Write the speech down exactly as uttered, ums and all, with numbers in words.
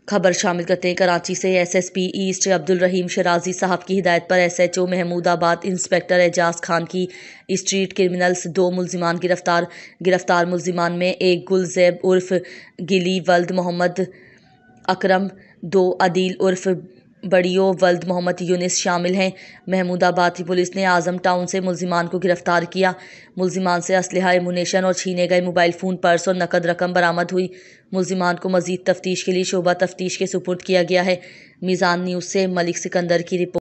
खबर शामिल करते हैं कराची से। एसएसपी ईस्ट अब्दुल रहीम शराजी साहब की हिदायत पर एसएचओ महमूदाबाद इंस्पेक्टर एजाज खान की स्ट्रीट क्रिमिनल्स दो मुलजिमान गिरफ्तार। गिरफ्तार मुलजिमान में एक गुलजैब उर्फ गिली वल्द मोहम्मद अकरम, दो अदील उर्फ बड़ियो वल्द मोहम्मद यूनिस शामिल हैं। महमूदाबाद की पुलिस ने आजम टाउन से मुलजिमान को गिरफ्तार किया। मुलजिमान से असलहा, एमुनेशन और छीने गए मोबाइल फ़ोन, पर्स और नकद रकम बरामद हुई। मुलजिमान को मजीद तफ्तीश के लिए शोबा तफ्तीश के सुपुर्द किया गया है। मीज़ान न्यूज़ से मलिक सिकंदर की रिपोर्ट।